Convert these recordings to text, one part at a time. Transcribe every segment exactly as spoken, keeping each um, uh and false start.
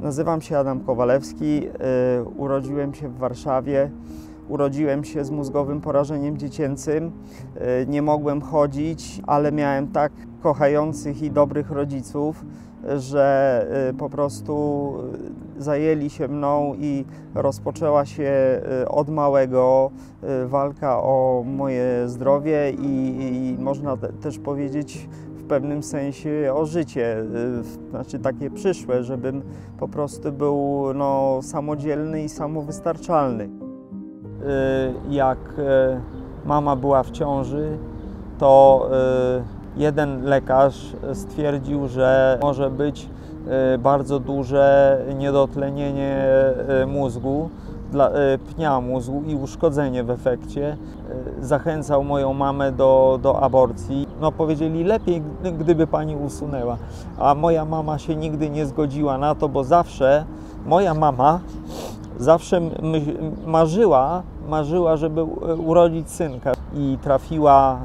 Nazywam się Adam Kowalewski, urodziłem się w Warszawie. Urodziłem się z mózgowym porażeniem dziecięcym. Nie mogłem chodzić, ale miałem tak kochających i dobrych rodziców, że po prostu zajęli się mną i rozpoczęła się od małego walka o moje zdrowie i, i można też powiedzieć w pewnym sensie o życie, znaczy takie przyszłe, żebym po prostu był no, samodzielny i samowystarczalny. Jak mama była w ciąży, to jeden lekarz stwierdził, że może być bardzo duże niedotlenienie mózgu, pnia mózgu i uszkodzenie w efekcie. Zachęcał moją mamę do, do aborcji. No powiedzieli, lepiej gdyby pani usunęła. A moja mama się nigdy nie zgodziła na to, bo zawsze moja mama zawsze marzyła, marzyła, żeby urodzić synka i trafiła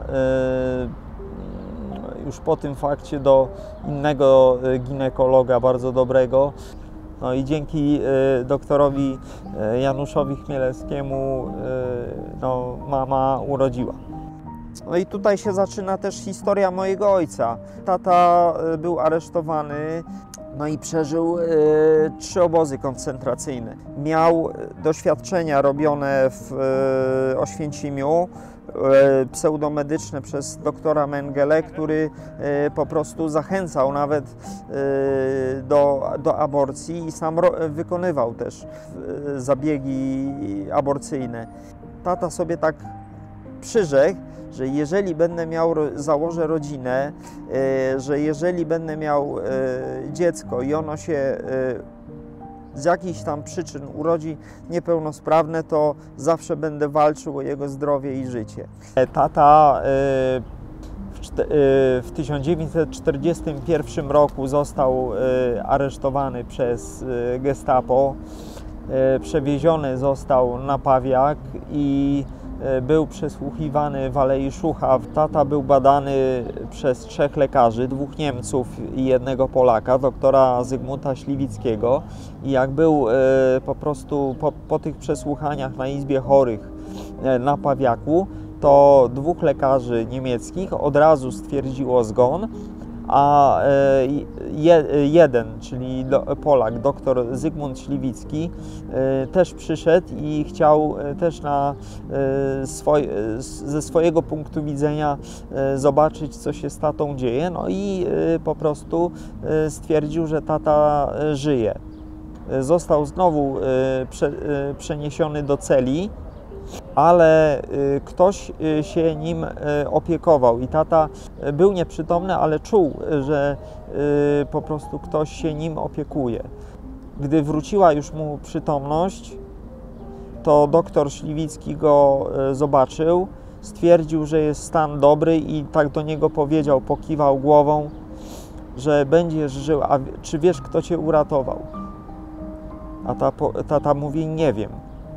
już po tym fakcie do innego ginekologa, bardzo dobrego. No i dzięki doktorowi Januszowi Chmielewskiemu no, mama urodziła. No i tutaj się zaczyna też historia mojego ojca. Tata był aresztowany, no i przeżył y, trzy obozy koncentracyjne. Miał doświadczenia robione w y, Oświęcimiu, y, pseudomedyczne przez doktora Mengele, który y, po prostu zachęcał nawet y, do, do aborcji i sam ro, wykonywał też y, zabiegi aborcyjne. Tata sobie tak przyrzekł, że jeżeli będę miał, założę rodzinę, że jeżeli będę miał dziecko i ono się z jakichś tam przyczyn urodzi niepełnosprawne, to zawsze będę walczył o jego zdrowie i życie. Tata w tysiąc dziewięćset czterdziestym pierwszym roku został aresztowany przez Gestapo, przewieziony został na Pawiak i był przesłuchiwany w Alei Szucha. Tata był badany przez trzech lekarzy, dwóch Niemców i jednego Polaka, doktora Zygmunta Śliwickiego. I jak był po prostu po, po tych przesłuchaniach na Izbie Chorych na Pawiaku, to dwóch lekarzy niemieckich od razu stwierdziło zgon, a je, jeden, czyli Polak, doktor Zygmunt Śliwicki, też przyszedł i chciał też na swoj, ze swojego punktu widzenia zobaczyć, co się z tatą dzieje. No i po prostu stwierdził, że tata żyje. Został znowu przeniesiony do celi, ale ktoś się nim opiekował i tata był nieprzytomny, ale czuł, że po prostu ktoś się nim opiekuje. Gdy wróciła już mu przytomność, to doktor Śliwicki go zobaczył, stwierdził, że jest stan dobry i tak do niego powiedział, pokiwał głową, że będziesz żył, a czy wiesz, kto cię uratował? A tata, tata mówi, nie wiem.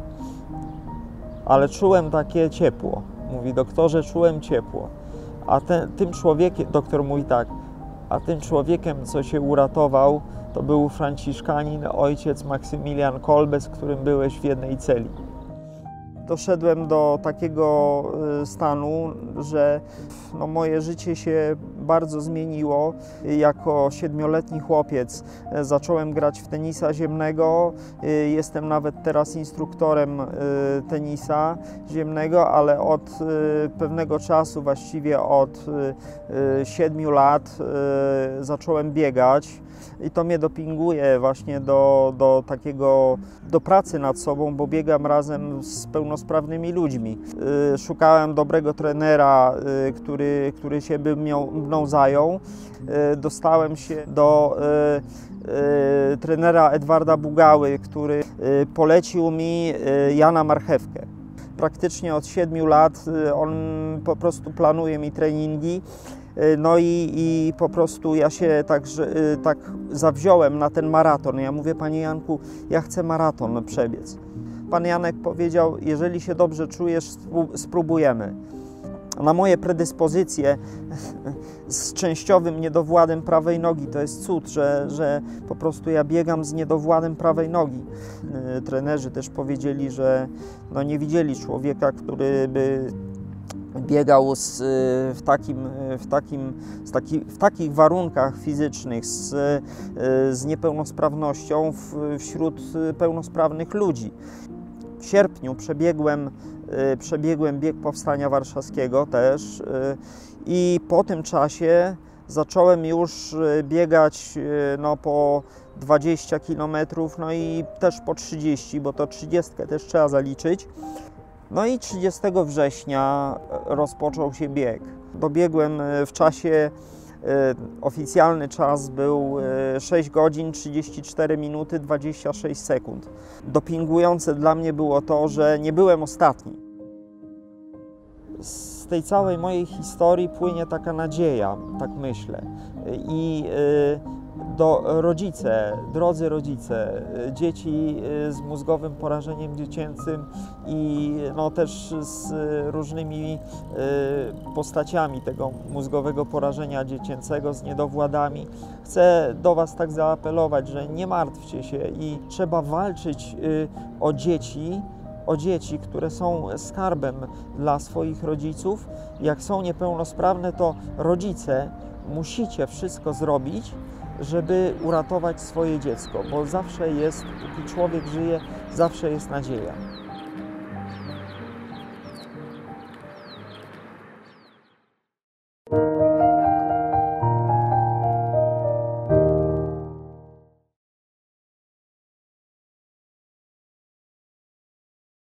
Ale czułem takie ciepło. Mówi, doktorze, czułem ciepło. A ten, tym człowiekiem, doktor mówi tak, a tym człowiekiem, co się uratował, to był franciszkanin, ojciec Maksymilian Kolbe, z którym byłeś w jednej celi. Doszedłem do takiego stanu, że no, moje życie się bardzo zmieniło. Jako siedmioletni chłopiec zacząłem grać w tenisa ziemnego. Jestem nawet teraz instruktorem tenisa ziemnego, ale od pewnego czasu, właściwie od siedmiu lat, zacząłem biegać. I to mnie dopinguje właśnie do, do takiego, do pracy nad sobą, bo biegam razem z pełnosprawnymi ludźmi. Szukałem dobrego trenera, który, który się by mną, mną zajął. Dostałem się do trenera Edwarda Bugały, który polecił mi Jana Marchewkę. Praktycznie od siedmiu lat on po prostu planuje mi treningi. No i, i po prostu ja się tak, że, tak zawziąłem na ten maraton. Ja mówię, panie Janku, ja chcę maraton przebiec. Pan Janek powiedział, jeżeli się dobrze czujesz, spróbujemy. na moje predyspozycje z częściowym niedowładem prawej nogi. To jest cud, że, że po prostu ja biegam z niedowładem prawej nogi. Trenerzy też powiedzieli, że no nie widzieli człowieka, który by biegał z, w, takim, w, takim, z taki, w takich warunkach fizycznych, z, z niepełnosprawnością w, wśród pełnosprawnych ludzi. W sierpniu przebiegłem, przebiegłem bieg Powstania Warszawskiego też i po tym czasie zacząłem już biegać no, po dwadzieścia kilometrów, no i też po trzydzieści, bo to trzydziestkę też trzeba zaliczyć. No i trzydziestego września rozpoczął się bieg. Dobiegłem w czasie, oficjalny czas był sześć godzin, trzydzieści cztery minuty, dwadzieścia sześć sekund. Dopingujące dla mnie było to, że nie byłem ostatni. Z tej całej mojej historii płynie taka nadzieja, tak myślę. I do rodzice, drodzy rodzice, dzieci z mózgowym porażeniem dziecięcym i no też z różnymi postaciami tego mózgowego porażenia dziecięcego, z niedowładami. Chcę do Was tak zaapelować, że nie martwcie się i trzeba walczyć o dzieci, o dzieci, które są skarbem dla swoich rodziców. Jak są niepełnosprawne, to rodzice musicie wszystko zrobić, żeby uratować swoje dziecko, bo zawsze jest, póki człowiek żyje, zawsze jest nadzieja.